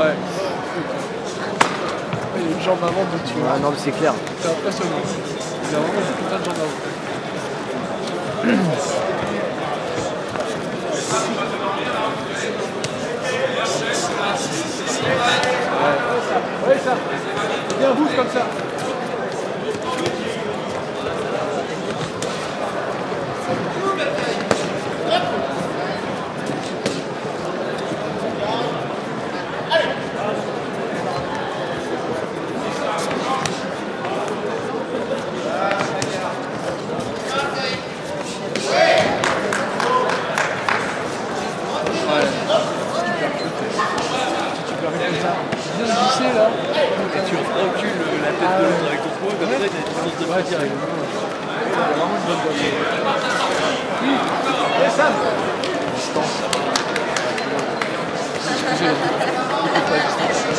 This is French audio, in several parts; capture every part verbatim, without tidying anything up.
Ouais. Il y a une jambe avant de tuer. Ah non, mais c'est clair. C'est impressionnant. Il a vraiment une putain de jambe avant. Ouais, ouais ça. Bien bouge comme ça. Bien glisser là. Et tu recules la tête de l'autre avec ton poing, comme ça, il y a une distance de bras direct. Il y a vraiment une bonne boîte. Oui, et Sam. Distance. Excusez-moi. Pas distance.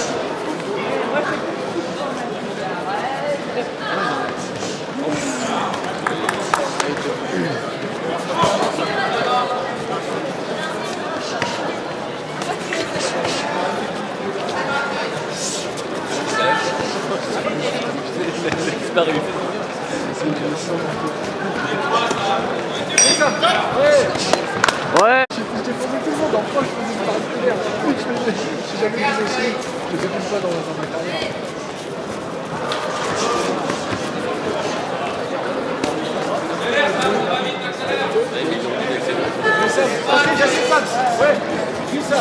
Disparu. Ouais. J'ai formé tout le monde en proche, je faisais par le l'air. J'ai jamais vu aussi. Je faisais une fois dans, dans ma carrière. Mais ça, ok, j'ai assez de pattes. Ouais, dis ça.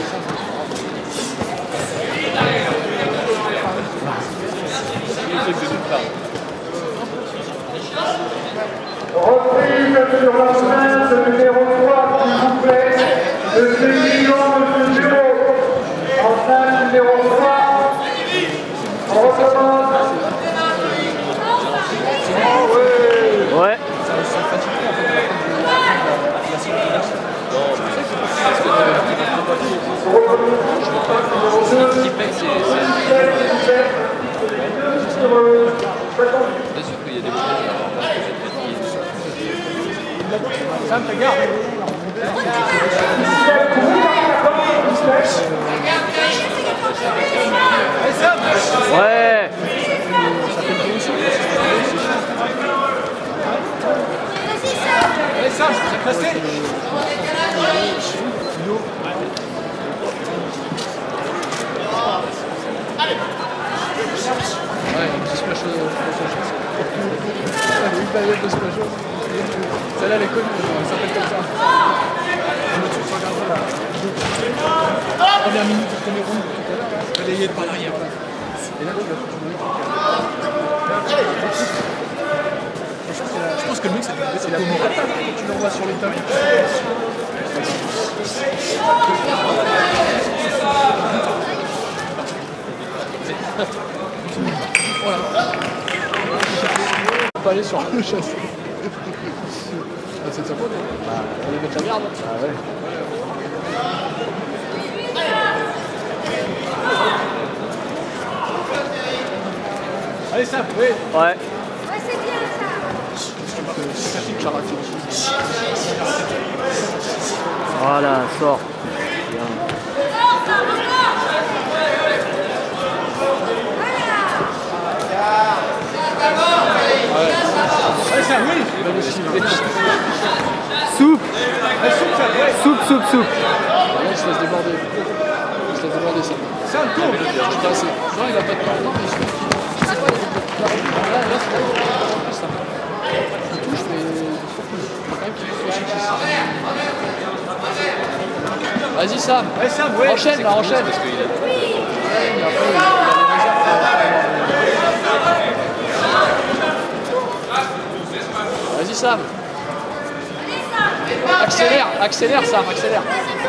Reprise sur l'enceinte numéro trois, s'il vous plaît, de ces millions de zéro. Enceinte numéro trois. On recommence. Ouais. Ça, ça fatigue en fait. Bien sûr qu'il y a des moments. Sam, fais gaffe. Allez, Sam. Ouais. Ça fait le tour aussi. Allez, Sam, c'est placé. Ouais, un petit splash au splash. Une baguette de splash. Celle-là, elle est connue, elle s'appelle comme ça. Je me suis regardé la première minute du premier round tout à l'heure. Balayée par l'arrière. Et là, tu vas Je pense que le mec, c'est la première attaque quand tu l'envoies sur les tables. Voilà. On peut aller sur le châssis. Ah, c'est de sa faute, hein. Bah, on va mettre la merde. Ah ouais. Allez, Sam, oui. Ouais. Ouais, c'est bien ça. Voilà, sort. Bien. Allez, Sam, oui. Soupe. Allez, soupe, Sam, ouais. Soupe, soupe, soupe. Là, il se laisse déborder. Il se laisse déborder, Sam. Sam, tourne. Je suis passé. Non, il a pas de temps. Non, mais je sais pas, il a là, là, c'est là. Il touche, mais il faut quand même qu'il soit chic. Vas-y, Sam. Allez, Sam, ouais. Enchaîne, là, enchaîne. Parce qu'il a... Vas-y, Sam. Accélère, accélère, Sam, accélère.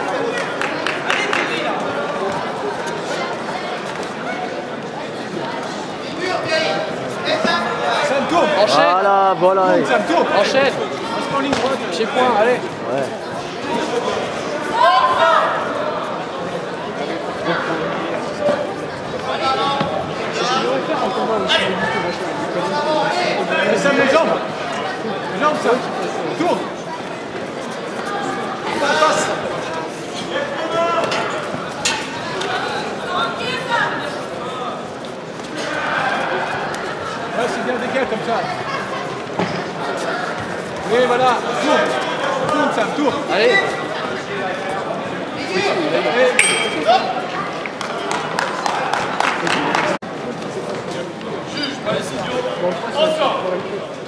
Sam, tourne. Enchaîne. Voilà, voilà. Tourne, Sam, tourne. Enchaîne. Reste en ligne droite. Pied point, allez. Ouais. Allez, Sam, les jambes. Les jambes, Sam. Tourne. Passe. Oui, voilà, tourne. Tourne, Sam, tourne. Allez. Bon, je pense que c'est correct.